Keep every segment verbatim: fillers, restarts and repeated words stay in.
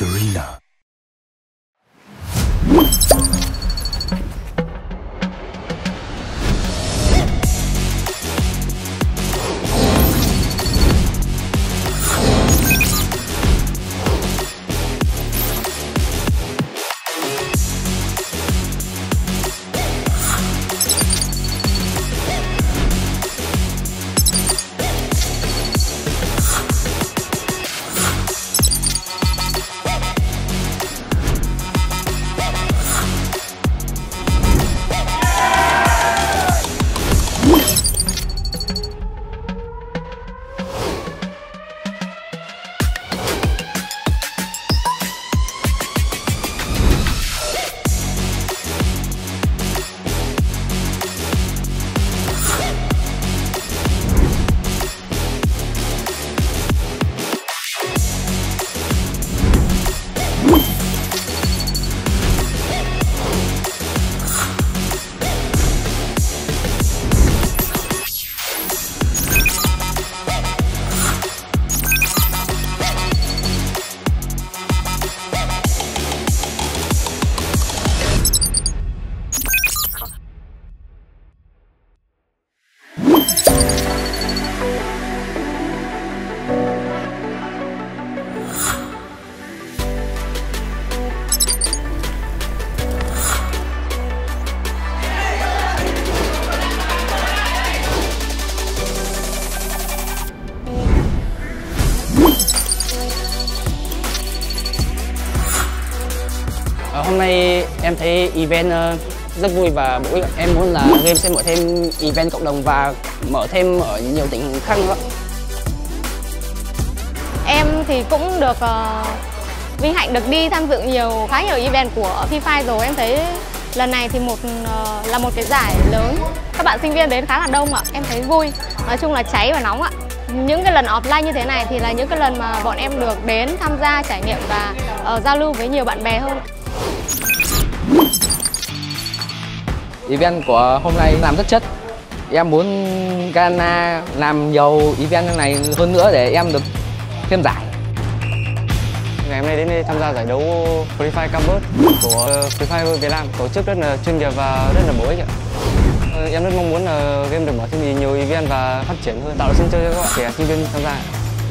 Garena. Hôm nay em thấy event rất vui và bổ ích. Em muốn là game sẽ mở thêm event cộng đồng và mở thêm ở nhiều tỉnh khác nữa. Em thì cũng được uh, vinh hạnh được đi tham dự nhiều khá nhiều event của Free Fire rồi. Em thấy lần này thì một uh, là một cái giải lớn. Các bạn sinh viên đến khá là đông ạ. Em thấy vui. Nói chung là cháy và nóng ạ. Những cái lần offline như thế này thì là những cái lần mà bọn em được đến tham gia trải nghiệm và uh, giao lưu với nhiều bạn bè hơn. Event của hôm nay làm rất chất. Em muốn Garena làm nhiều event như này hơn nữa để em được thêm giải. Ngày hôm nay đến đây tham gia giải đấu Free Fire Campus của Free Fire Việt Nam, tổ chức rất là chuyên nghiệp và rất là bổ ích ạ. Em rất mong muốn là game được mở thêm nhiều event và phát triển hơn, tạo được sân chơi cho các bạn trẻ sinh viên tham gia.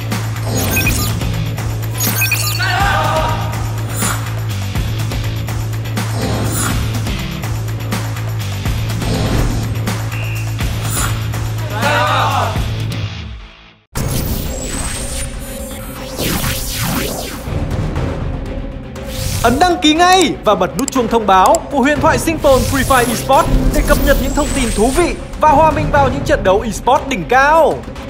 Ấn đăng ký ngay và bật nút chuông thông báo của huyền thoại sinh tồn Free Fire Esports để cập nhật những thông tin thú vị và hòa mình vào những trận đấu esports đỉnh cao.